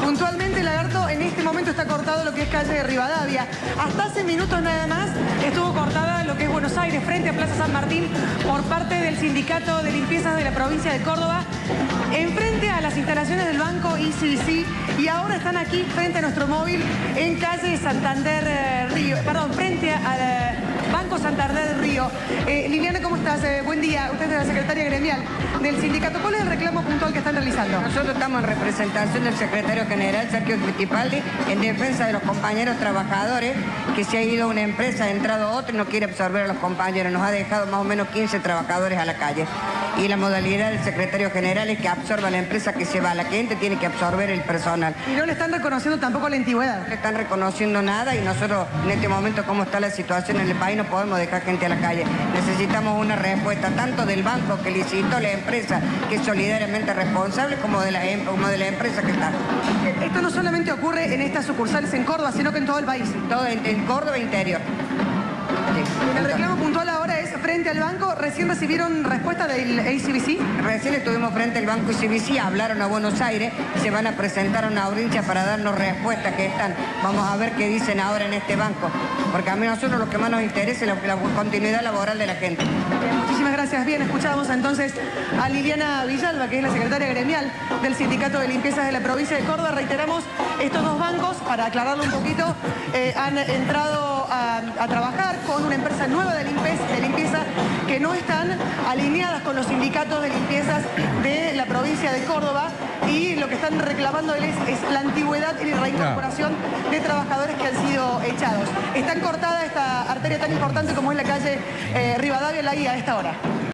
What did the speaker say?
Puntualmente, Lagarto, en este momento está cortado lo que es calle de Rivadavia. Hasta hace minutos nada más estuvo cortada lo que es Buenos Aires, frente a Plaza San Martín, por parte del Sindicato de Limpiezas de la provincia de Córdoba, enfrente a las instalaciones del banco ICBC, y ahora están aquí frente a nuestro móvil en calle Santander Río, perdón, frente al Banco Santander Río. Liliana, ¿cómo estás? Buen día. Usted es la secretaria gremial del sindicato. ¿Cuál es el reclamo puntual que están realizando? Nosotros estamos en representación del secretario general, Sergio Fittipaldi, en defensa de los compañeros trabajadores, que se ha ido a una empresa, ha entrado otra y no quiere absorber a los compañeros. Nos ha dejado más o menos 15 trabajadores a la calle. Y la modalidad del secretario general es que absorba la empresa que se va. La gente tiene que absorber el personal. Y no le están reconociendo tampoco la antigüedad. No le están reconociendo nada, y nosotros en este momento, como está la situación en el país, no podemos dejar gente a la calle. Necesitamos una respuesta tanto del banco que licitó la empresa, que es solidariamente responsable, como de la empresa que está. Esto no solamente ocurre en estas sucursales en Córdoba, sino que en todo el país. Todo en Córdoba interior. Sí. El reclamo puntual ahora es frente al banco. ¿Recién recibieron respuesta del ICBC? Recién estuvimos frente al banco ICBC, hablaron a Buenos Aires, se van a presentar a una audiencia para darnos respuestas que están. Vamos a ver qué dicen ahora en este banco, porque a nosotros lo que más nos interesa es la continuidad laboral de la gente. Muchísimas gracias. Bien, escuchamos entonces a Liliana Villalba, que es la secretaria gremial del Sindicato de Limpiezas de la provincia de Córdoba. Reiteramos, estos dos bancos, para aclararlo un poquito, han entrado a trabajar con una empresa nueva de limpieza que no están alineadas con los sindicatos de limpiezas de la provincia de Córdoba, y lo que están reclamando es la antigüedad y la reincorporación de trabajadores que han sido echados. Está cortada esta arteria tan importante como es la calle Rivadavia, la guía a esta hora.